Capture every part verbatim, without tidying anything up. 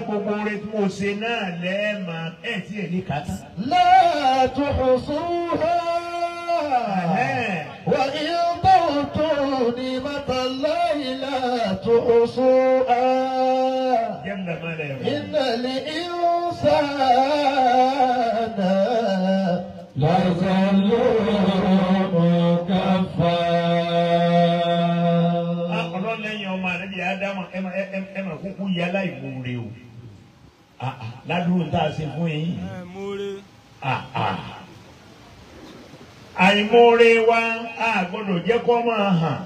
gbogbo orin tí mo ṣe náà lẹ́ẹ̀ma ẹ̀ tí ẹ̀ ní kàtà. لا تحصوها وإن تعدوا نعمة الله لا تحصوها جل ما لا يقول. إن الإنسان لظلوم كفار. ọlọ́run lẹ́yìn ọmọ ànábì ádámù ẹ máa kúkú yẹ aláìmoore o ládùúgbò tá a ṣe fún yín. àìmoore wa a gbọ́dọ̀ jẹ́ kó máa hàn.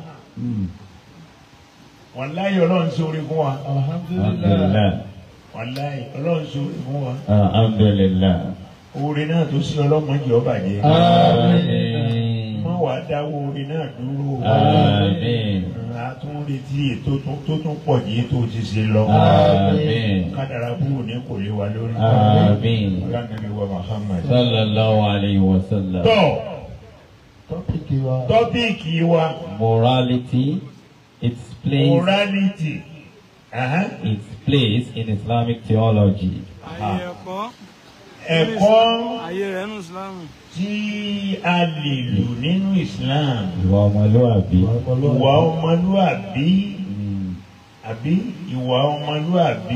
wàláyé ọlọ́run ṣoore fún wa. alhamdulillah. wàláyé ọlọ́run ṣoore fún wa. alhamdulillah. oore náà tó sí ọlọ́mọdé ọba jẹ́. àmín. má wàá dáwọ́ oore náà dúró. àmín. a tún retí ètò tó tún pọ̀ jù ètò ti ṣe lọ. àmín. kádàrá kúrò ní kò lè wa lórí. àmín. ọlọ́run wa Muhammad. sallallahu alayhi wa sallam. tọ́ tọ́pìkì wa. tọ́pìkì wa. morality, its place, morality. Uh-huh. its place in Islamic theology. ẹ̀kọ́ ayé rẹ̀ nínú Islam. tí a lè lò nínú Islam. ìwà ọmọlúwàbí. ìwà ọmọlúwàbí. àbí ìwà ọmọlúwàbí.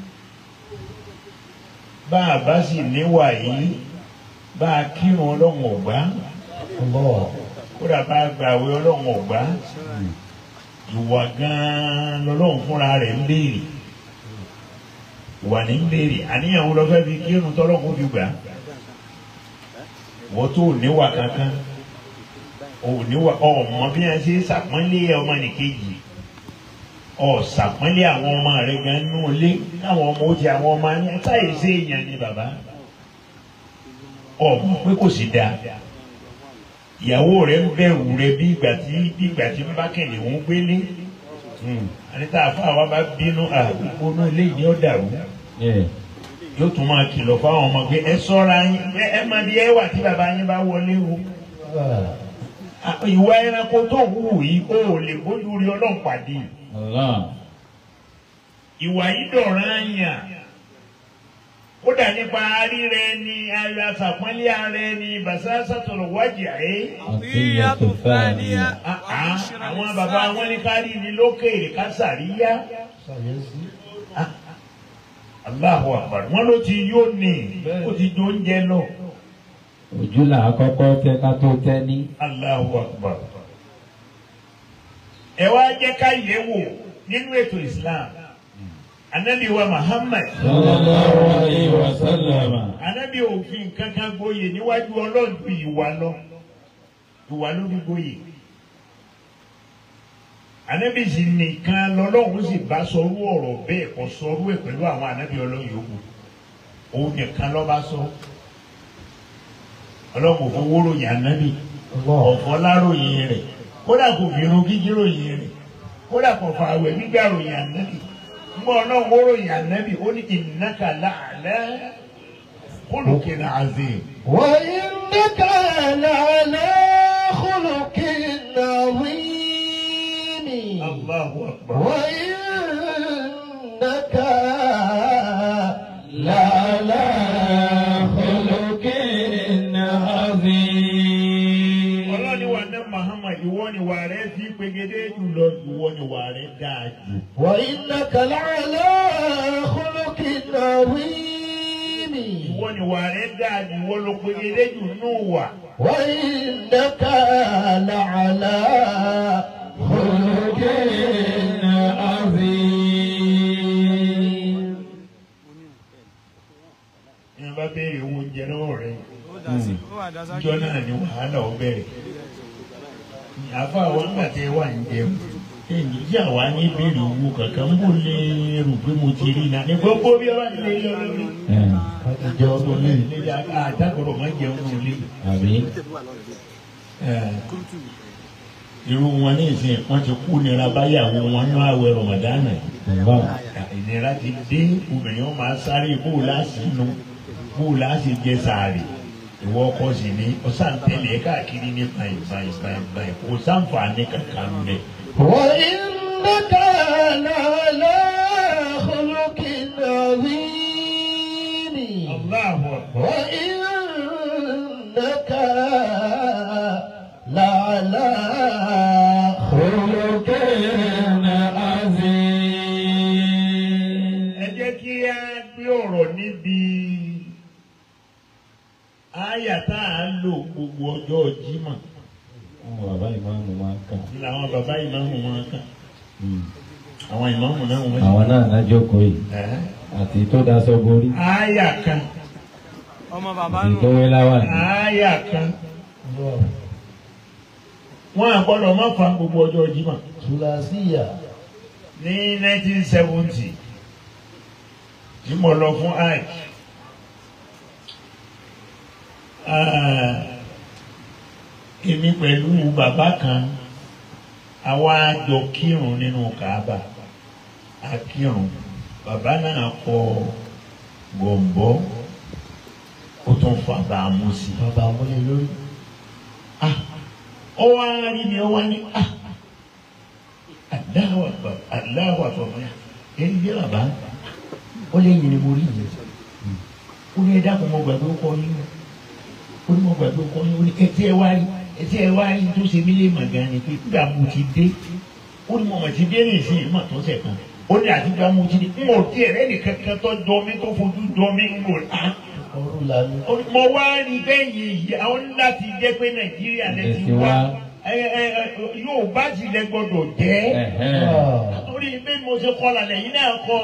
bá a bá sì níwà yìí bá a kírun ọlọ́run ọ̀gbá. kódà bá a gbàwé ọlọ́run ọ̀gbá. ìwà gan-an lọ́lọ́run fúnra rẹ̀ ń béèrè. ìwà ní ń béèrè àníyàn wo lọ fẹ́ fi kírun tọ́lọ́run fi gbà. wọ́n tó níwà kankan òníwà ọmọ bí wọ́n ṣe ṣàpọ́nlé ọmọ nìkejì ọ̀ṣàpọ́nlé àwọn ọmọ rẹ̀ gan nínú ilé káwọn ọmọ ó ti àwọn ọmọ ní táyé sí èèyàn ni bàbá ọmọ pé kò sí dáa ìyàwó rẹ̀ ń bẹ̀rù rẹ̀ bí ìgbà tí bí ìgbà tí ń bá kẹ̀lẹ́ òun gbélé àníta àfa àwa bá bínú àgbègbè náà eléyìí ni ó dàrú yóò tún máa kìlọ̀ fáwọn ọmọ pé ẹ ṣọ́ra yín ẹ máa di ẹwà tí bàbá yín bá wọlé o. ìwà ẹranko tó wù yìí ó lè bójú rí ọlọ́run pàdé. ìwà yìí dọ̀ràn yàn kódà nípa rírẹ ni aṣàpọ́nlé ara ẹni bàṣà sàtọ̀rọ̀ wájì àyè. àbíyàtò fàníyà. àwọn bàbá wọn ní kárí ni lókèrè ká sàríyá. Allahu Akbar wọn ló ti yóò ní ó ti jó oúnjẹ lọ. ojú là á kọ́kọ́ tẹ ká tó tẹ́ ní. Allahu Akbar. ẹ wá jẹ́ ká yẹ̀ wò nínú ètò Islam anabi wa Muhammad. sallallahu alayhi wa sallam. anabi òfin kankan gboyè níwájú Ọlọ́run ju ìwà lọ ìwà ló fi gboyè. anabi sì nìkan lọ́lọ́run sì bá sọrú ọ̀rọ̀ bẹ́ẹ̀ kò sọrú ẹ̀ pẹ̀lú àwọn anabi Ọlọ́run yòókù òun nìkan ló bá sọ. Ọlọ́run kò fowó ròyìn anabi ọ̀fọ̀ láròyìn rẹ̀ kódà kò fi irun kíkí ròyìn rẹ̀ kódà kò fa àwẹ̀ gbígbà ròyìn anabi mbọ Ọlọ́run ó ròyìn anabi ó ní innaka la'ala khuluqin azim. wa innaka la'ala khuluqin azim. Allahu Akbar. wa innaka la'ala khuluqin azim. Ọlọ́ni wa ní Muhammad ìwọ ni wà rẹ̀ fi pegedé jùlọ ìwọ ni wà rẹ̀ dáa jù. wa innaka la'ala khuluqin azim. ìwọ ni wà rẹ̀ dáa jù ìwọ ló pegedé jù nù wà. wa innaka la'ala khuluqin azim. ní bá béèrè owó oúnjẹ lọ́wọ́ rẹ̀ ìjọ náà ni wàhálà ó bẹ̀rẹ̀. àfa àwọn àgbàtẹ wà ń jẹun èyí tí àwa ní béèrè owó kankan ń bò lè rò pé mo ti rí iná ní gbogbo bí ọba ti lè yọ lórí. àtijọ́ ọdún lè. àdàkọ̀rọ̀ máa ń jẹun ní ilé. àbí. irú wọn ní ìsìn wọn ti kú nira báyàwó wọn ní àwẹ̀ Ramadana yìí. ìnira ti dé obìnrin wọn máa sáré bóòlù àsìnú bóòlù àsì jẹ sàárè ìwọ ọkọ sì ní ọsàn tẹlẹ káàkiri ní báyìí báyìí báyìí báyìí kò sáǹfààní kankan rẹ. wa innaka la'ala khuluqin azim. àyà tá à ń lò gbogbo ọjọ́ Jímọ̀. Àwọn bàbá ìmáàmù máa ń kà. Ní àwọn bàbá ìmáàmù máa ń kà. Àwọn ìmáàmù náà wọ́n. Àwọn náà lájókòó yìí. Àti tó daṣọ borí. Àyà kan. Ọmọ bàbá Àti nù. tó wé láwà ní. Àyà kan. Wọ́n àgbọ́dọ̀ má fa gbogbo ọjọ́ Jímọ̀. Tùlàsíyà. Ní nineteen seventy tí mo lọ fún hajj. Èmi pẹ̀lú bàbá kan àwa jọ kírun nínú Kaaba a kírun bàbá náà kọ gọ̀ǹbọ́ ó tún fa bàámu sí. Bàbá àmúlẹ̀ lórí. Ó wá rí mi ó wá ní Allahu Akbar Allahu Akbar èyí jẹ́ bàbá ó lè yin ni mo rí yìí ó ní ẹ dákun mo gbàgbé ó kọ yín ó ní mo gbàgbé ó kọ yín ó ní ẹtí ẹ wá rí ẹtí ẹ wá rí tó ṣe mí lè mọ̀ gan ni pé nígbà mo ti dé ó ní mo mọ̀ ti dé ní ìsìn ìmọ̀ tó ṣẹ̀ kan ó ní àtijọ́ mo ti dé mo ti ẹ̀rẹ́ nìkan kan tó jọ mí tó fojú jọ mí mo rà Ọrùn lànà. mo wá rí bẹ́ẹ̀ yìí àwọn láti jẹ́ pé Nàìjíríà lè ti wá yóò bá tilẹ̀ gbọdọ̀ jẹ́ torí bí mo ṣe kọ́ lálẹ́ yìí náà kọ́.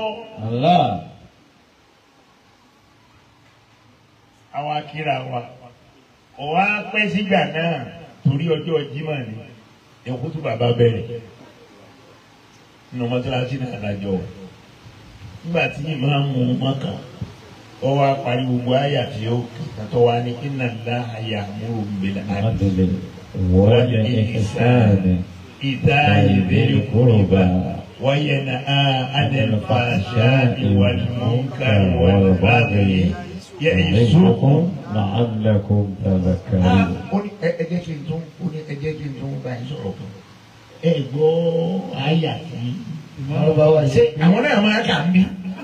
Àwa kíra wa ọ̀wá pẹ́ sígbà náà torí ọjọ́ Jímọ̀ ni ẹ̀kú tó bàbá bẹ̀rẹ̀ nínú mọ́tíláṣí náà lájọ nígbà tí ìmáàmù Mákà ó wá parí gbogbo àyà tí ó kàtọ́ wa ní inna Allaha ya'muru bil 'adli wal ihsani ita'i dhil qurba wa yanha 'anil fahsha'i wal munkari wal baghi ya'izukum la'allakum tadhakkarun. Ó ní ẹ jẹ́ kí n tún ó ní ẹ jẹ́ kí n tún bá yín sọ̀rọ̀ kan ẹ gbọ́ àyà tí ṣé àwọn náà máa kà ń bí.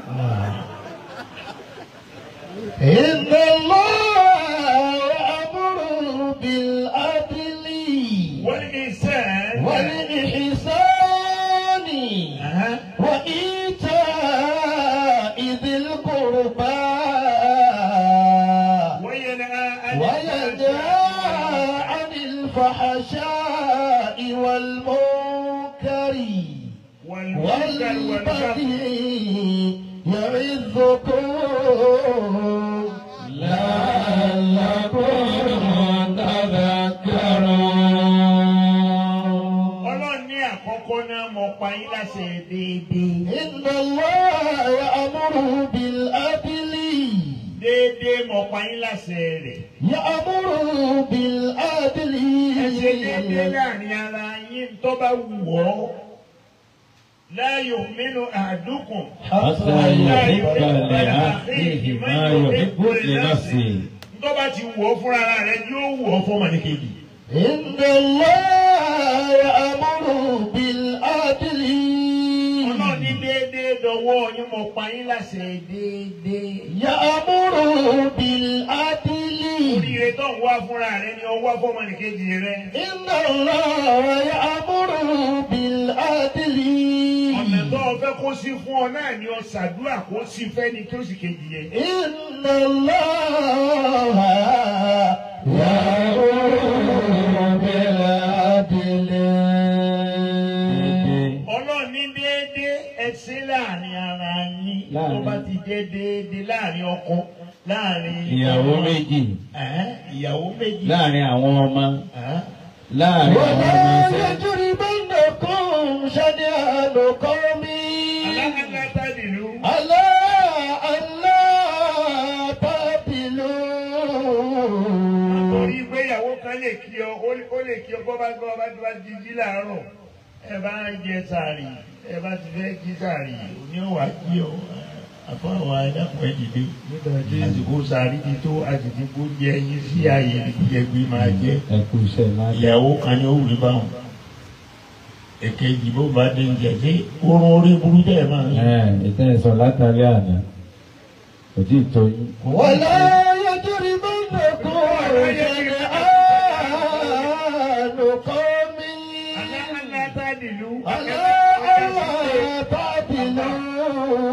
إن الله يأمر بالعدل والإحسان والإحسان وإيتاء ذي القربى وينهى عن الفحشاء والمنكر والبغي يعظكم لعلكم تذكرون. Ọlọ́run ní àkọ́kọ́ náà mo pa yín láṣẹ déédéé. إن الله يأمر بالعدل. Déédéé mo pa yín láṣẹ rẹ̀. يأمر بالعدل. Ẹ ṣe déédéé láàrin ara yín tó bá wù ọ́. لا يؤمن أحدكم حتى يحب لأخيه ما يحب لنفسه. Tó bá ti wù ọ́ fúnra rẹ̀ yóò wù ọ́ fọ́mọnìkejì. إن الله يأمر بالعدل. Ọlọ́run ní déédéé dọwọ́ yín mo pa yín láṣẹ déédéé. يأمر بالعدل. Oríire tó ń wá fúnra rẹ̀ ni ó wá fọ́mọnìkejì rẹ̀. إن الله يأمر بالعدل. Ọ̀nà tó o fẹ́ kó sí fún ọ náà ni o ṣàdúrà kó sí fẹ́ ni kí o sì kejì yẹn. إن الله يأمر بالعدل. Ọlọ́run ní déédéé ẹ ṣe láàrin ara yín tó bá ti dé déédéé láàrin ọkọ láàrin ìyàwó méjì ìyàwó méjì láàrin àwọn ọmọ láàrin àwọn ọmọ ولا ṣẹ́. يجرمنكم شنآن قوم alákàtàdìlú على ألا تعدلوا. torí pé ìyàwó kan lè kí ọ ó lè kí ọ bọ́ bá gbọ́ bá gbọ́ jíjí láàárọ̀ ẹ bá ń jẹ sàárì ẹ bá ti fẹ́ jí sàárì òní ò wá kí ọ àfọwọ́ ẹ̀dàpọ̀ ẹ̀dìdé àsìkò sàárì ti tó àsìkò kó jẹ yín sí ààyè ìgbìyànjú máa jẹ ẹkú iṣẹ́ láti. ìyàwó kan ní òwúrọ̀ báwọn èkejì bó bá dé ń jẹ sí oorun orí burú tẹ̀ máa ń sọ. ẹ ìtẹ́ ìsọ látàrí àná kò tí ì tó yín. ولا يجرمنكم شنآن قوم alákàtàdìlú على ألا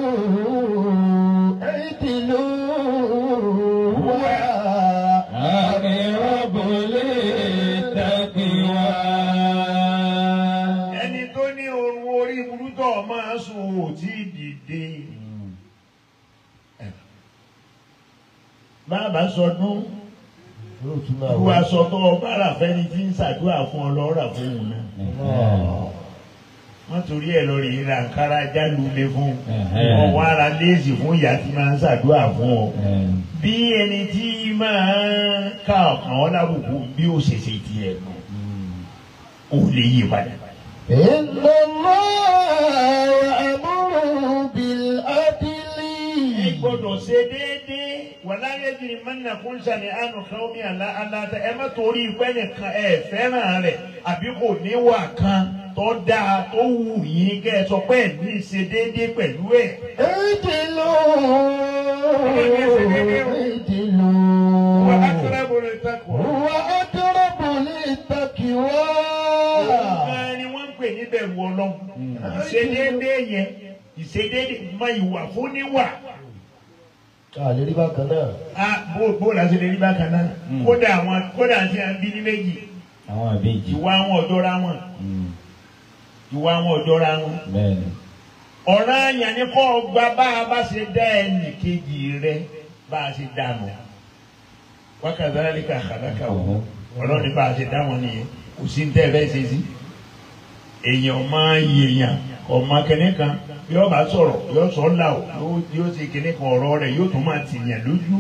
تعدلوا. اعدلوا هو máa sùn ò tí ì dìde. Bàbá sọdún ìwà sọtọ́ ọba àràfẹ́ni tí ń ṣàdúrà fún ọ lọ́ọ́ rà fún òun náà. Wọ́n torí ẹ̀ lọ rí ra nkárá jálulẹ̀ fún ọwọ́ ara léèzì fún ìyá tí máa ń ṣàdúrà fún ọ. Bí ẹni tí máa ń ká ọ̀kan ọ́ lábùkù bí ó ṣe ṣe tiẹ̀ nù ó lè yí padà. Inna Allah ya'muru bil adli. Ẹ gbọ́dọ̀ ṣe déédéé wàlá yẹ́dìrì mọ́nà fún ṣàní àánú kan omi àlá aláta ẹ má torí ìpẹ́ nìkan ẹ fẹ́ràn rẹ̀ àbí kò níwà kan tó dáa tó wù yín kẹ́ ẹ sọ pé ẹ ní ṣe déédéé pẹ̀lú ẹ̀. Ìdìlú ìdìlú. Wà á tẹ́lẹ̀ bọ̀rọ̀ ìtakùn. Wà á tẹ́lẹ̀ bọ̀rọ̀ ìtakùn. Ọ̀gá ni wọ́n ń pè ní bẹ̀rù Ọlọ́run. Ìṣedéédéé yẹn ìṣedéédéé mọ ìwà fún níwà. A lè rí bákan náà. A bó bó la ṣe lè rí bákan náà. Kódà àwọn kódà àti àbí ní méjì. Àwọn àbíjì. Ìwà wọn ọ̀dọ́ra wọn. Ìwà wọn ọ̀dọ́ra wọn. Bẹ́ẹ̀ni. Ọ̀ràn àyàn ni kò gba bá a bá ṣe dá ẹnì kejì rẹ bá a ṣe dànù. Wákàtí alálẹ́kà àkàdákà wọ̀. Ọlọ́run ní bá a ṣe dá wọn nìyẹn. Kò sí ní tẹ́ ẹ fẹ́ ṣe sí. Èèyàn máa ń yèèyàn ọmọ kẹ́ni kan yóò bá sọ̀rọ̀ yóò sọ ọ́ là ó yóò ṣe kẹ́ni kan ọ̀rọ̀ rẹ̀ yóò tún máa tìyàn lójú.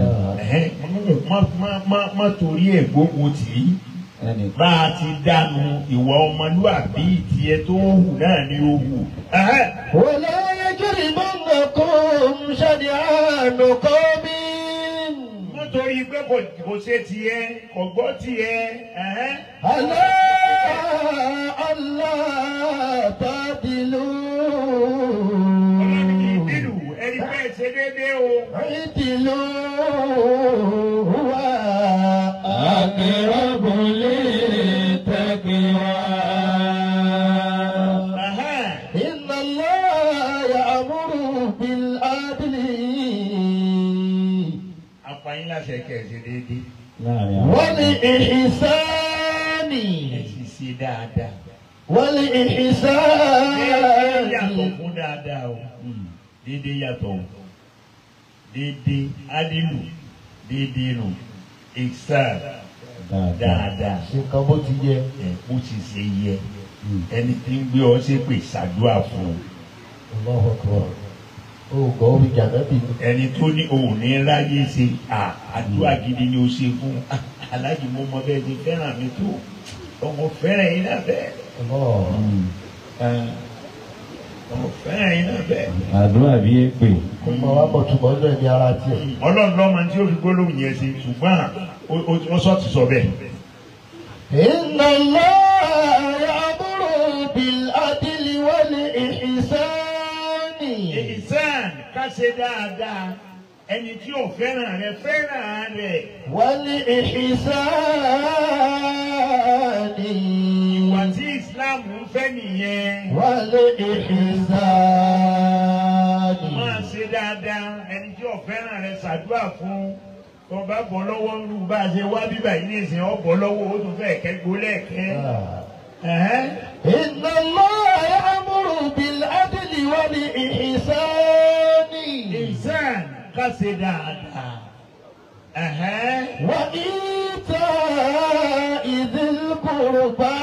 Má torí ẹ̀ gbógun tì í. Bá a ti dànù ìwà ọmọlúwàbí tiẹ̀ tó hù náà ni ó hù. Wala yajrimannakum shana'anu qawmin. Nítorí pé kò ṣe tiẹ̀ kò gbọ́ tiẹ̀. Ala alla ta'dilu. Ọlọ́run kì í dìlù ẹni bẹ́ẹ̀ ṣe déédéé o. I'dilu huwa aqrabu lit-taqwa. Inna Allah ya'muru bil-'adli. Àpáyín láṣẹ kẹ̀ ṣe déédéé. Wal-ihsani. Ẹ sì ṣe dáadáa. Wal-ihsani. Déédéé yàtọ̀ fún dáadáa o. Déédéé yàtọ̀ o. Déédéé adilu. Déédéé nù. Ihsan. Dáadáa. Ṣé nǹkan bó ti yẹ? Ẹ bó ti ṣe yẹ. Ẹni tí ń gbé ọ ṣépè ṣàdúrà fún un. Allahu Akbar. O gbọ́ omi jàǹdàbí. Ẹni tó ní òun ní ráyè ṣe àdúrà gidi ni ó ṣe fún aláàjì mo mọ bẹ́ẹ̀ ti fẹ́ràn mi tó ọmọ fẹ́ràn yín náà bẹ́ẹ̀. Ọmọ fẹ́ràn yín náà bẹ́ẹ̀. Àdúrà bí é pè. Kò mọ wá bọ̀ túbọ̀ ń lọ ní ara tiẹ̀. Ọlọ́run lọ́mọ tí ó fi gbólóhùn yẹn ṣe ṣùgbọ́n ó sọ ti sọ bẹ́ẹ̀. Inna Allah ya'muru bil-'adli wal-ihsani. Ihsan ká ṣe dáadáa ẹni tí ò fẹ́ràn rẹ fẹ́ràn rẹ. Wal-ihsani. Ìwà tí Islam ń fẹ́ nìyẹn. Wal-ihsani. Máa ṣe dáadáa ẹni tí ò fẹ́ràn rẹ ṣàdúrà fún. Tó bá bọ́ lọ́wọ́ ń lu bá a ṣe wá bíbà yìí ní ìsìn ọ̀ bọ́ lọ́wọ́ ó tún fẹ́ kẹ́ gbólẹ́ẹ̀kẹ́. Inna Allah ya'muru bil-'adli wal-ihsani. Ihsan ká ṣe dáadáa. Wa ita'i dhil qurba.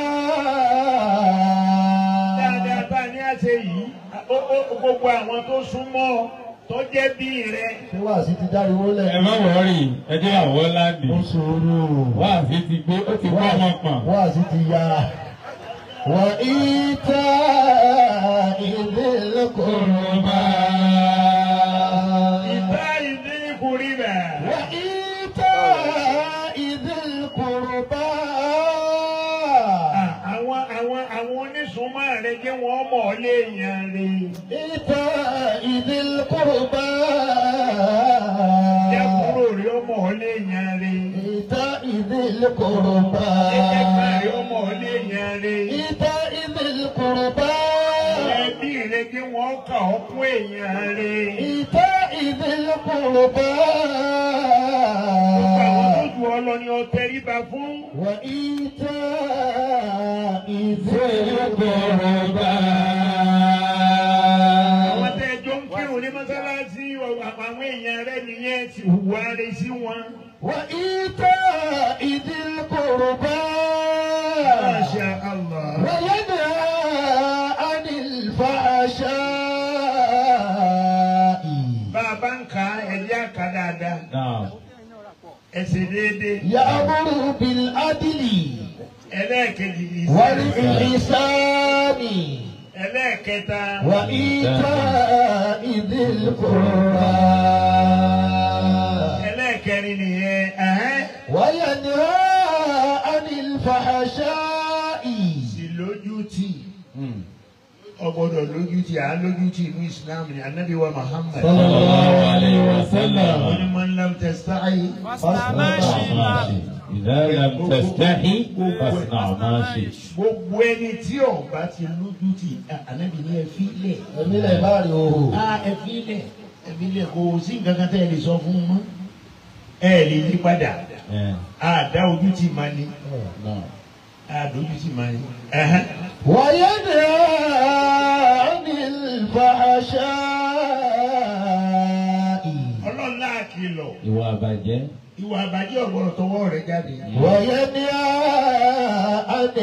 Dáadáa bá a ní àṣẹ yìí, gbogbo àwọn tó súnmọ́ tó jẹ́ bí rẹ. Ṣé wàásù ti dáriwó lẹ̀? Ẹ má wọrí ẹjọ́ àwọn láǹdì. Ó sòrò. Wáàsí ti gbé ó ti gbọ́ ọmọ pọ̀n. Wàásù ti ya. Wa ita'i dhil qurba. Ìta ìdí ìkùrí bẹ̀. Wa ita'i dhil qurba. Àwọn àwọn àwọn onísùnmọ́ rẹ jẹ́ wọ́n mọ̀ ọ́ lé èèyàn rè. Ita'i dhil qurba. Jẹ́ kúrò rí ọmọ ọ́ lé èèyàn rè. Ita'i dhil qurba. Ẹgbẹ́ rí ọmọ ọ́ lé èèyàn rè. Ita'i dhil qurba. Ẹbí rẹ jẹ́ wọ́n kà ọ́ fún èèyàn rè. Ita'i dhil qurba. Àwọn tó ju ọ lọ ni ọ tẹríba fún. Wa ita'i dhil qurba. èèyàn rẹ nìyẹn ti hùwà rẹ sí wọn. وإيتاء ذي القربى Masha Allah. وينهى عن الفحشاء Bàbá ń ka ẹ̀yà ká dáadáa. Naam. Ẹsẹ̀ déédéé. يأمر بالعدل Ẹlẹ́ẹ̀kejì ìsìn. والإحسان Ẹlẹ́ẹ̀kẹta. وإيتاء ذي القربى Ẹlẹ́ẹ̀kẹrin nìyẹn. Ẹ̀hẹ́n. وينهى عن الفحشاء Sì lójú tì. Hmm. Ọgbọ́dọ̀ lójú tì. À ń lójú tì inú Islam ni Ànábì wa Muhammad. Sallallahu alayhi wa sallam. Wọ́n ní man lam tastahi. Fasna ma shi'ta. Idha lam tastahi fasna ma shi'ta. Gbogbo ẹni tí ọba ti lójú tì. Ànábì ní ẹ fi lẹ̀. ẹ̀mí lẹ̀ bá rí o. Ah, ẹ fi lẹ̀. Ẹ fi lẹ̀ kò sí nǹkan kan tẹ́ ẹ lè sọ fún un mọ́. Ẹ lè yí padà. Eh. Àdá ojú tì máa ní. Naam. Àdá ojú tì máa ní. Ẹ̀hẹ́n. وينهى عن الفحشاء Ọlọ́run náà kìlọ̀. Ìwà àbàjẹ́. Ìwà àbàjẹ́ ọ̀gbọ́dọ̀ tọwọ́ rẹ̀ jáde. وينهى عن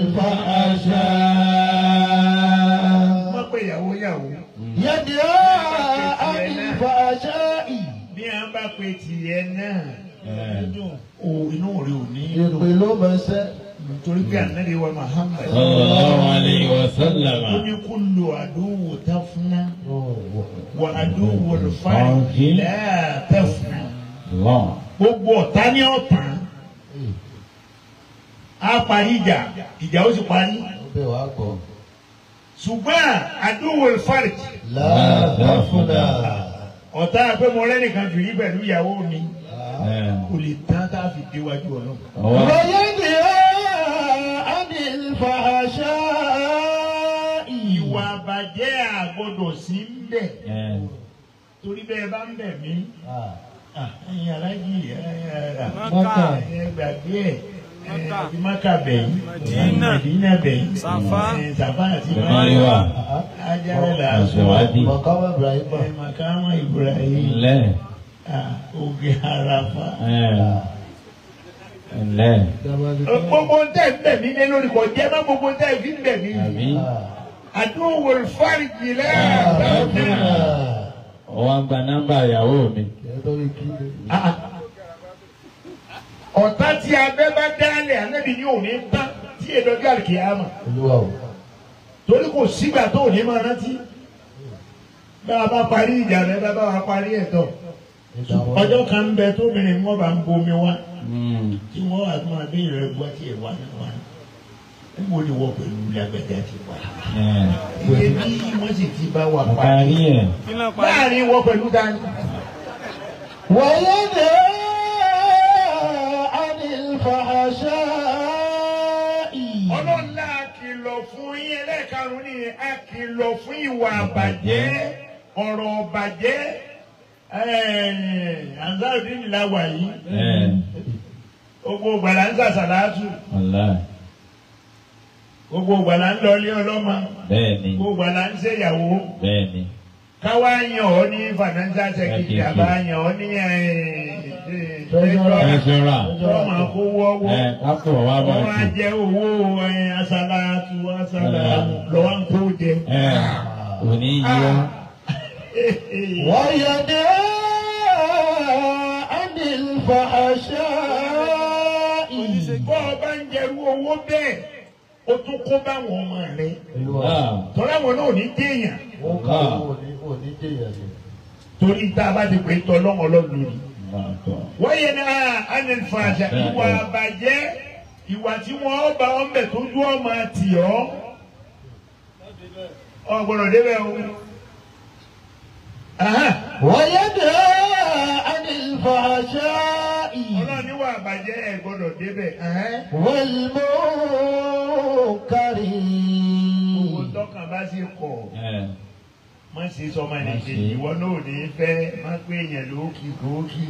الفحشاء Má pé ìyàwó yàwó. ينهى عن الفحشاء Bí a bá pe tìyẹ náà. Eh. O inú rẹ̀ ò ní. ìpè ló máa ṣe. Nítorí pé Ànábì wa Muhammad. Sallallahu alayhi wa Ó sallam. ní kullu àdúwò tafna. Wà àdúwò fàájì la tafna. Allah. Gbogbo ọ̀tá ní ọ̀tán. Á parí ìjà. Ìjà ó sì parí. ó bẹ̀ wá gbọ́. Ṣùgbọ́n àdúwò fàájì. láàdáfúnà. Ọ̀tá pé mo rẹ́nìkan jù yí pẹ̀lú ìyàwó mi. Eh. Kò lè tán tá a fi déwájú Ọlọ́run. Ọwọ́. وينهى عن الفحشاء Ìwà àbàjẹ́ àgbọ̀dọ̀ sí ń bẹ̀. Eh. Torí bẹ́ẹ̀ bá ń bẹ̀ mí. Ah, ẹ̀yin aláàjì Maka. ẹ gbàgbé ẹ̀ Maka. ẹ̀ Maka bẹ̀yìn. Madina. Madina bẹ̀yìn. Safa. Ẹ̀ Safa àti Mariwa. Ajára là á sọ. Aṣèwádìí. mọ̀kámọ́ Ibrahim. Ẹ̀ Makama Ibrahim. Ńlẹ́. Ah, Oge Arafa. Eh. Ńlẹ́. Gbogbo ń tẹ̀ ń bẹ̀ mí lé lórí kọ̀ jẹ́ má gbogbo ń tẹ̀ fi ń bẹ̀ mí. Àbí. Àdúgbò fáríjì lẹ́yìn. Ọwọ́ ń gba nọ́mbà ìyàwó mi. Ọ̀tá tí abẹ́ bá dálẹ̀ Ànábì ní òní tán tí èdòdó àlùkìyámà. Olúwa o. Torí kò sígbà tó òní máa rántí. Bá a bá parí ìjà rẹ̀ bá bá wa parí ẹ̀tọ́. Ọjọ́ kan ń bẹ tóbìnrin wọn bá ń bomi wá. Hmm. Tí wọ́n wà tó máa béèrè rẹ̀ gbọ́ tí ẹ̀ wá náà wá. Níbo ni wọ́n pẹ̀lú lágbẹ̀dẹ ti wá? Eh. Iye bí wọ́n sì ti bá wa Parí parí. ẹ̀. Kí ló parí? Láàrin wọ́n pẹ̀lú dání. وينهى عن الفحشاء Ọlọ́lá kìlọ̀ fún yín ẹlẹ́ẹ̀karùn-ún ni a kìlọ̀ fún ìwà àbàjẹ́ ọ̀rọ̀ ọ̀bàjẹ́ Ansarudeen la wà yìí. Eh. Gbogbo gbàlà ń sàṣàlátù. Wallahi. Gbogbo gbàlà ń lọlé ọlọ́mọ. Bẹ́ẹ̀ni. Gbogbo gbàlà ń ṣèyàwó. Bẹ́ẹ̀ni. Káwá yan ọ́ ní financial secretary àbá yan ọ́ ní Treasurer. ọmọ kó wọ́wọ́. Eh. Kápò wa bá Wọ́n á ti. jẹ owó asàlátù asàlátù lọ́wọ́ ń kó jẹ. Eh. Òní yíyá. وينهى عن الفحشاء Bọ́ ọ bá ń jẹrú owó bẹ́ẹ̀, ó tún kó báwọn ọmọ rẹ̀. Ah. Tọ́lá wọn náà ò ní déèyàn. wọ́n ká owó ní òní déyà ni. Torí tá a bá ti pè é tọ́ lọ́wọ́ lọ́dún ni. Bàtọ̀. Wọ́n yẹ náà ánìl fàṣà ìwà àbàjẹ́ ìwà tí wọ́n bá wọn bẹ̀ tó dún ọmọ àtì ọ́. Ọ̀gbọ̀nọ̀ débẹ̀ o. وينهى عن الفحشاء Ọlọ́run níwà àbàjẹ́ ẹ̀ gbọ́dọ̀ débẹ̀. والمنكر Gbogbo tọ́kàn bá sì kọ̀. Eh. Má ṣe sọmọ ẹnìkejì ìwọ náà ò ní fẹ́ má pé èèyàn lókì lókì.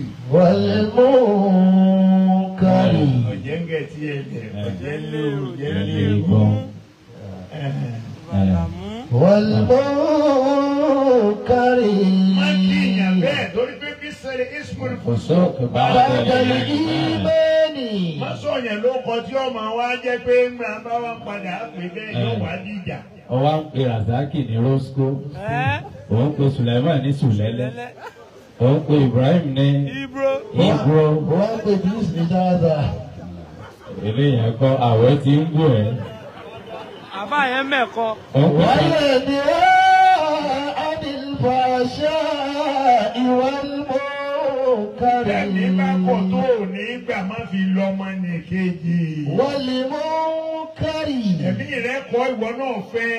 والمنكر Ọ̀jẹ̀ ń gẹ̀ tí ẹ bẹ̀ ọ̀jẹ̀ lé ọ̀jẹ̀ lé Ẹ̀lẹ́ egun. ìgbọ́n. Bàlámú. والمنكر Má kí èèyàn bẹ́ẹ̀ torí pé bí sẹ́lẹ̀ ismul فسوق بعد بعد الإيمان. الإيمان. má sọ̀yàn ló kọ tí ọmọ wa jẹ́ pé ńgbà bá wà padà pé bẹ́ẹ̀ yóò wá dìjà. Ọwọ́ ń pe Razaki ní Rosco. Ẹ́ Òun pe Sulaiman ní Sùlẹ́lẹ́. Òun pe Ibrahim ní Ibro. Ibro. Wọ́n pè bí ní sáadà. Eléyàn kọ́ àwẹ̀ tí ń gbò ẹ́. Àbá yẹn mẹ́kọ. Òun pe وينهى عن الفحشاء والمنكر Ẹ̀mí bá kọ̀ tó ò ní gbà má fi lọ́mọ nìkejì. والمنكر Ẹ̀mí rẹ̀ kọ́ ìwọ náà fẹ́.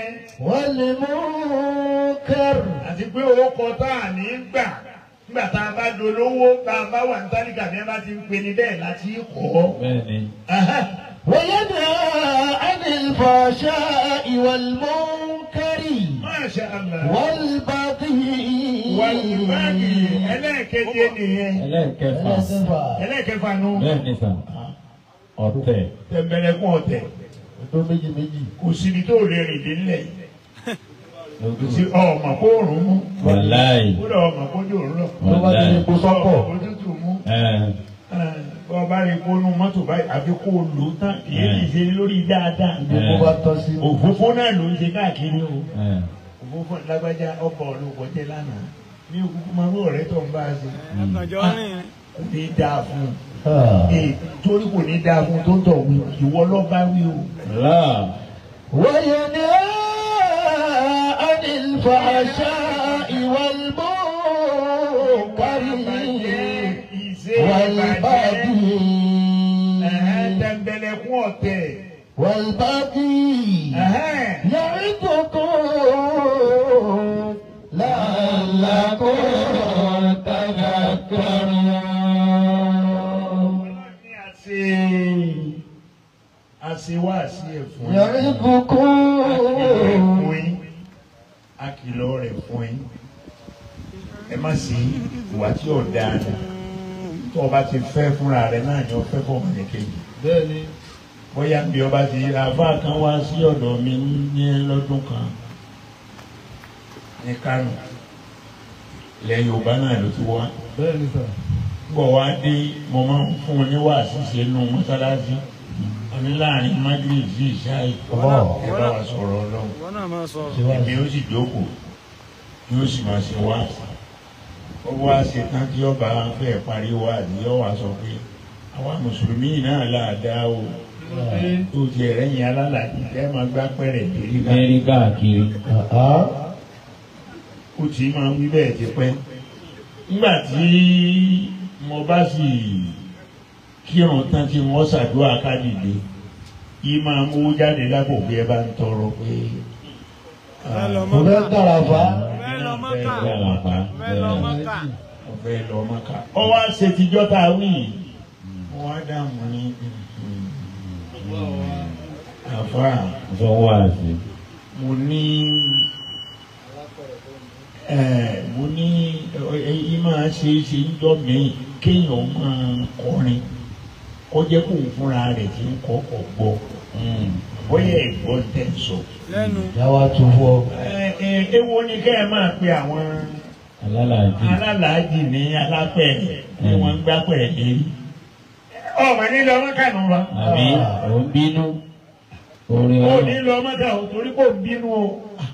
والمنكر Àti pé owó kọ tá à ní gbà. Nígbà tá a bá dolówó tá a bá wà ní tálíkà bí ẹ bá ti ń pe ni bẹ́ẹ̀ láti kọ́. bẹ́ẹ̀ni. وينهى عن الفحشاء والمنكر Masha Allah. والبغي Wàlúùbáàgì ẹlẹ́ẹ̀keje nìyẹn. Ẹlẹ́ẹ̀kẹfà. Ẹlẹ́ẹ̀kẹfà nù. Bẹ́ẹ̀ni sà. Ọ̀tẹ̀. Tẹ̀mbẹ̀lẹ̀kùn ọ̀tẹ̀. tó méjì méjì. Kò síbi tó lè rìn dé nílẹ̀ yìí. Kò sí ọmọ kó òórùn mú. Wàláì. Kódà ọmọ kó jò ń rọ̀. tó bá ti lè kó sọ́pọ̀. Ọmọ òtútù mú. Ẹ Bọ́ bá rí kónú mọ́tò báyìí àfi kó o lò ó tán. Kìí ní ṣe lórí dáadáa. ibi kó bá tọ́ sí. Òfófó náà ló ń ṣe káàkiri o. ẹ Òfófó lágbájá ọkọ̀ olóko jẹ́ lánàá. Ní òkúkú máa ń rú ọ̀rẹ́ tó ń bá a ṣe. Ẹ̀kànjọ́ rìn. Kò ní dáa fún un. Ah. Ee torí kò ní dáa fún un tó ń tọ̀ wí. Ìwọ ló bá wí o. láà. وينهى عن الفحشاء والمنكر والبغي Tẹ̀mbẹ̀lẹ̀kùn ọ̀tẹ̀. والبغي يعظكم لعلكم تذكرون. Àṣewá sí ẹ̀ fún yín. يعظكم Akìlọ̀ rẹ̀ fún yín. Ẹ má sí ìwà tí ò dáa nù. Tó o bá ti fẹ́ fúnra rẹ̀ náà ni o fẹ́ fún ọmọ nìkejì. bẹ́ẹ̀ni. Bóyá bí ọba ti àbá kan wá sí ọ̀dọ̀ mi ní lọ́dún kan ní Kánò. Ilẹ̀ Yorùbá náà ló ti wá. bẹ́ẹ̀ni sà. Bọ̀ wá dé mo máa ń fún un ní wàásù ṣe nù mọ́sálásí. Àní láàrin Madrid sí ìṣáì. Ẹ bá wa sọ̀rọ̀ Ọlọ́run. Ìwọ náà máa sọ̀rọ̀. Èmi ó sì jókòó. Yóò sì máa ṣe wáàsù. Ó wá ṣe tán tí ọba fẹ́ parí wáàsù yóò wá sọ pé àwa mùsùlùmí náà láàdá o. Tó ti ẹ̀rẹ́ yẹn alálàájì tẹ́ máa gbá pẹ́rẹ́ dérí ká. Mẹ́rin káàkiri. Ó ti máa wí bẹ́ẹ̀ ti pẹ́. Nígbà tí mo bá sì kírun tán tí wọ́n ṣàdúrà kádìdé yìí máa mú jáde lápò bí ẹ bá ń tọrọ pé. mo fẹ́ gàràfà. Fẹ́ lọ Mọ́kà. Fẹ́ lọ Mọ́kà. Fẹ́ lọ Mọ́kà. Mo fẹ́ lọ Mọ́kà. Ó wá ṣe tijọ́ tá a wí yìí. Mo wá dáhùn ní àfáà. Fọ́ wá sí. Mo ní mo ní ẹyí máa ṣe é ṣe ń jọ mí kéèyàn máa kọrin kó jẹ́ kó fúnra rẹ̀ tí ń kọ́ kọ̀ gbọ́ bóyá ẹ̀gbọ́n tẹ̀ sọ. Lẹ́nu. yàwá tún fọ. Èwo ni kẹ́ ẹ máa pe àwọn Alálàájì. alálàájì ní alápẹ̀rẹ̀ ni wọ́n ń gbá pẹ̀rẹ̀ lérí. Ọmọ nílò ọmọ kànú wa. Àbí òun bínú. Orin Ó ọ̀rọ̀. nílò ọmọ kà ó torí kò ń bínú o.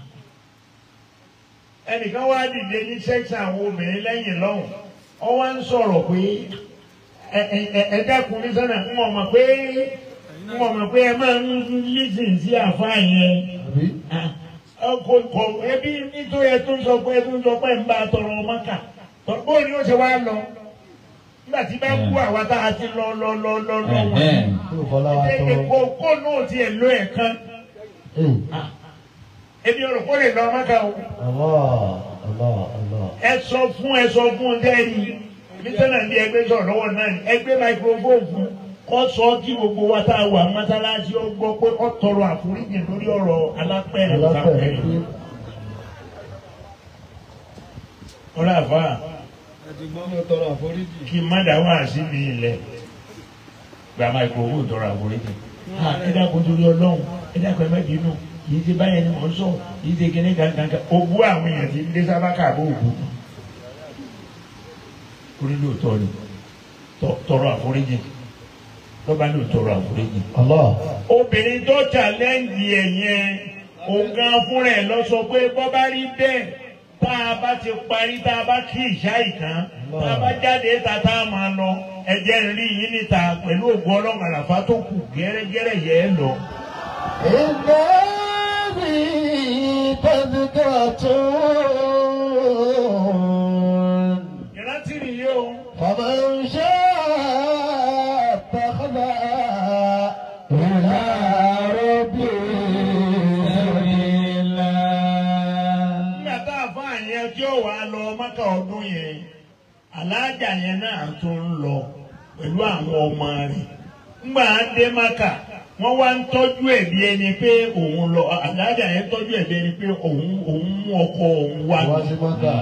Ẹnìkan wá dìde ní sẹ́ksì àwọn obìnrin lẹ́yìn lọ́hùn. Ó wá ń sọ̀rọ̀ pé ẹ dákun ní sọ́nà ń wọ̀n mọ̀ pé ń wọ̀n mọ̀ pé ẹ máa ń lísìn sí àfáà yẹn. Ọkọ̀ kọ̀ ẹbí nítorí ẹ tún sọ pé ẹ tún sọ pé ń bá a tọrọ ọmọ kà. Bó ni ó ṣe wá lọ? Nígbà tí bá kú àwa tá a ti lọ lọ lọ lọ lọ wọ̀nyí. kúrò fọlá wa tọrọ. Èkó kó náà tiẹ̀ lọ ẹ̀kan. Ebi ọ̀rọ̀ kó lè lọ ọmọ kà o. Allah Allah Allah. Ẹ sọ fún ẹ sọ fún dẹ́rì mísọ́nà ní ẹgbẹ́ sọ̀rọ̀ lọ́wọ́ náà ni ẹgbẹ́ microphone fún kọ́ sọ kí gbogbo wa tá a wà mọ́sálásí ó gbọ́ pé ó tọrọ àforíjì lórí ọ̀rọ̀ alápẹ̀rẹ̀ alápẹ̀rẹ̀. ọ̀rọ̀ àfà mo tọrọ àforíjì. kí n má dá wá sí mi ilẹ̀ gba microphone tọrọ àforíjì. Ẹ dákun torí Ọlọ́run ẹ dákun ẹ má bínú yìí ti báyẹn ni mò ń sọ yìí ti kíní gangan ogún àwọn èèyàn ti lé sábà káàbọ̀ ògùn. orí lóòótọ́ ni tọrọ àforíjì lọ́ba ní òtọrọ àforíjì. obìnrin tó challenge ẹ̀ yẹn òǹkà fúnra ẹ̀ lọ sọ pé bọ́ bá rí bẹ́ẹ̀ tá a bá ti parí tá a bá kí ìṣá ìtàn tá a bá jáde ta tá a máa lọ ẹ̀jẹ̀ rí yín níta pẹ̀lú ògùn ọlọ́run àlàfà tó kù gẹ́rẹ́gẹ́rẹ́ yẹ ẹ lọ. ìgbàlè tẹ̀síkà tó. ìrántí nìyí o. فمن شاء اتخذ إلى ربه سبيلا. nígbà tá a fún àyẹn tí ó wàá lọ Mákà ọdún yẹn aláàjà yẹn náà tún ń lọ pẹ̀lú àwọn ọmọ rẹ̀ ńgbà á dé Mákà wọ́n wá ń tọ́jú ẹ̀ bí ẹni pé òun lọ aláàjà yẹn tọ́jú ẹ̀ bí ẹni pé òun òun mú ọkọ òun wá sí Mákà.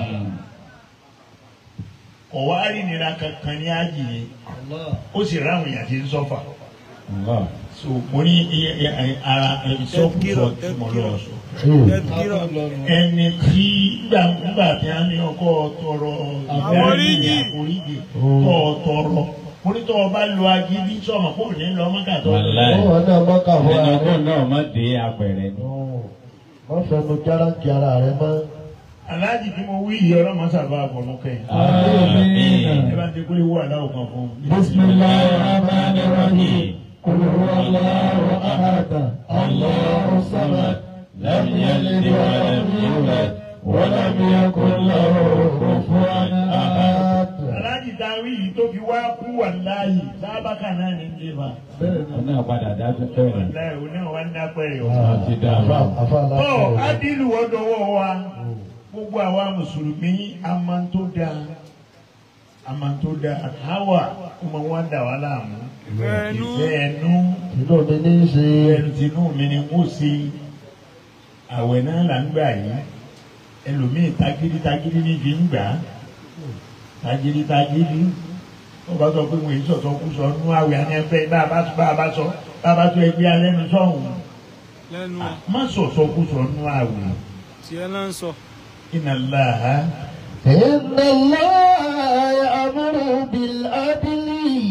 ọ̀wárí nira kankan ní ájì yẹn ó sì ráwọn èèyàn tí ń sọ́fà so mo ní ara ìsọkúsọ tí mo lọ sọ ẹni tí gbàgbà tí a ní ọkọ tọrọ ìdáríjì àforíjì tọ tọrọ mo ní tọ́ ọ bá lo agídí sọ̀mọ̀ kó ní lọ Mọ́kà tó lọ. wọ́n náà Mọ́kà fún ara rẹ̀. ẹni náà má dé apẹ̀rẹ̀ ni. wọ́n fẹnu járáǹkì ara rẹ̀ mọ́. aláàjì tí mo wí yìí ọlọ́mọ sábà àbọ̀nú kẹ́yìn. ẹ bá ti kúlẹ̀ wọ aláwọ̀ kan fún mi. bisimilahi rahmani rahim. qul huwallahu ahad allahu samad lam yalid walam yulad walam yakun lahu kufuwan ahad. aláàjì tá a wí yìí tó fi wá kú wà láàyè sábàkà náà ní ilé wa. ọ̀nà padà dá pẹ́pẹ́ rẹ̀. wàláyé oní wa ń dápẹ́ rẹ̀ o. ti dá a bá. tó adìlú ọdọwọ́ wa gbogbo àwa mùsùlùmí amántó dáa amántó dáa àwa ọmọ wa dà wá láàmú ìfẹ́ ẹnu inú mi ní í ṣe ẹnu tinú mi ni mo ṣe àwẹ̀ náà là ń gbà yìí ẹlòmíì tagídí tagídí ní fi ń gbà á tagídí tagídí ó bá sọ pé mo yìí sọ̀tọ̀ kú sọ nú àwẹ̀ àní ẹgbẹ́ bá a bá sọ bá a bá sọ bá a bá sọ ẹgbẹ́ alẹ́nu sọ̀hún má sọ̀tọ̀ kú sọ nú àwẹ̀. tiẹ̀ náà ń sọ. إن الله إن الله يأمر بالعدل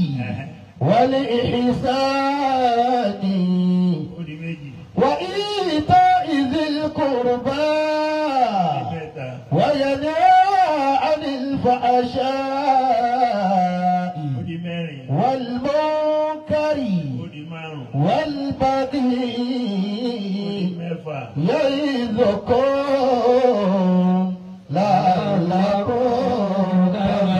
والإحسان وإيتاء ذي القربى وينهى عن الفحشاء والمنكر والبغي يعظكم لعلكم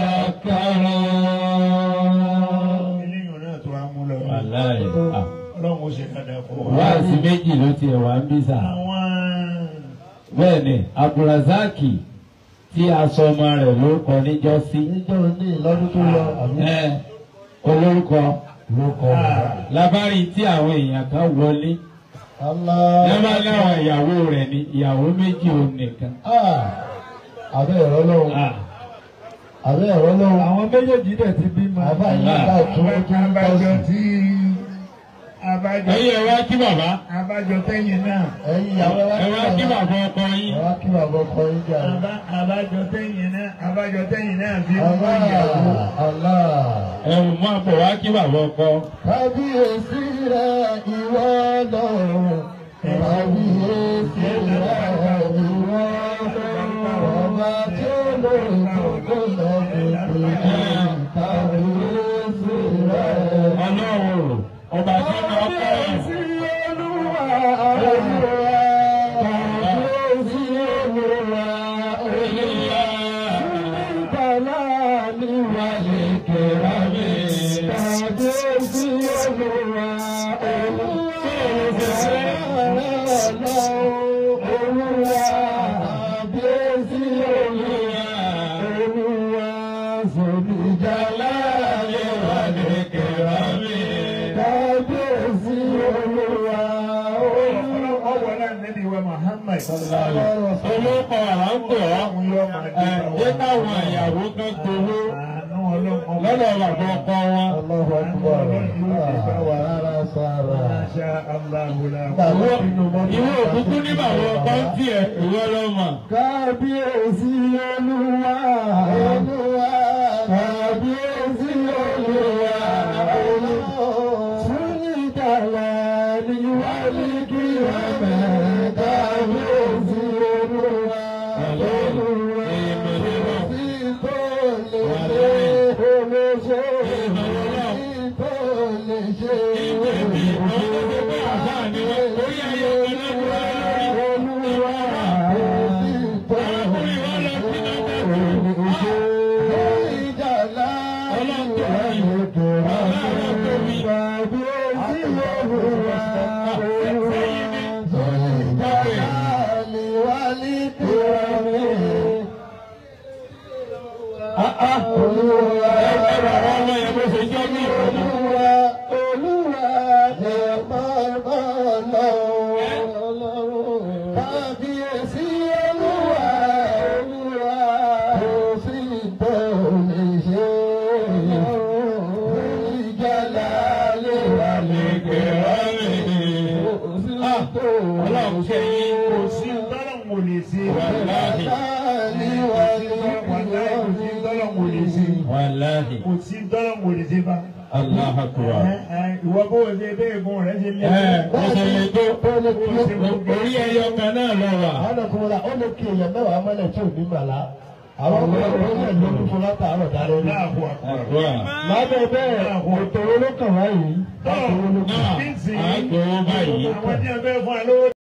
تذكرون. wáàsí méjì ló ti wà ń bí sà. bẹ́ẹ̀ ni Abdulrasaki tí aṣọ ọmọ rẹ̀ lórúkọ níjọ́sí. níjọ́ ní lọ́dún tó lọ. olórúkọ labari tí àwọn èèyàn kan wọlé. lẹ́bàá láwọn ìyàwó rẹ̀ ni ìyàwó méjì òun nìkan. àbẹ́ ẹ̀rọ lọ́wọ́ àbẹ́ ẹ̀rọ lọ́wọ́ àwọn méjèèjì dẹ̀ ti bímọ. àbá yìí ká tún ó tún abájọ tí abájọ ẹ̀yin ẹ wá kí bàbá. abájọ tẹ́yìn náà. ẹ̀yin ìyàwó ẹ wá kí bàbá ọkọ yín. ẹ wá kí bàbá ọkọ yín jà. abájọ tẹ́yìn náà abájọ tẹ́yìn náà fi mú Allah ìyàwó. Allah. ẹ ò mọ àpò wá kí bàbá ọkọ. kábíyèsí rẹ ìwọ lọ́rùn kábíyèsí rẹ ìwọ lọ́rùn ọba tí ó lè kókó lọ gbèsè kábíyèsí rẹ. ọlọ́run ọba tí ó lọ kọ́ ẹ̀. kábíyèsí olúwa olúwa kábíyèsí olúwa olúwa nígbàlá ni wà lè kẹ́ra mi. kábíyèsí olúwa olúwa olúwa kábíyèsí olúwa olúwa sọ̀bìjàlá lè wà lè kẹ́ra mi. kábíyèsí olúwa ọwọ́ náà níbi ìwé Muhammad. olóko àlágbò ọ́ ẹ káwọn ìyàwó kan gbowó àánú ọlọ́mọ. lọ́dọ̀ bàbá ọkọ wọn. Allahu Akbar. Rárá sára. Masha Allah. ìwé òkúkú ní bàbá ọkọ ń tiẹ̀ ìwé ọlọ́mọ. kábíyèsí olúwa olúwa. Olúwa ẹ̀rọ àwọn ọmọ yẹn bó ṣe jọ́ mí. Olúwa Olúwa ni ọmọ ọlọ́run. Kábíyèsí Olúwa Olúwa kò sí tó lè ṣe. Ìjàlá lè wà lẹ́gbẹ̀ẹ́ rẹ̀. Kò sí tó lè ṣe. Kò sí tọ́lọ̀ wò lè ṣe. Wàláhì. Wàláhì. Kò sí tọ́lọ̀ wò lè ṣe bá. Allahu Akbar. Ìwọ bó o ṣe bẹ́ẹ̀ gun rẹ̀ ṣe lé. Ẹ ṣe lè tó orí ẹyọ kan náà lọ wà. Àwọn ọkùnrin la ó lè kí èèyàn mẹ́wàá mọ́lẹ̀ tí ò ní màlá. Àwọn ọmọ ọmọ náà ló ń fún látàárọ̀ dáná rí. Lábẹ́ bẹ́ẹ̀ ètò olókàn wáyé. Náà àgbò báyìí. Àwọn tí a fẹ́ fún ẹ lówó.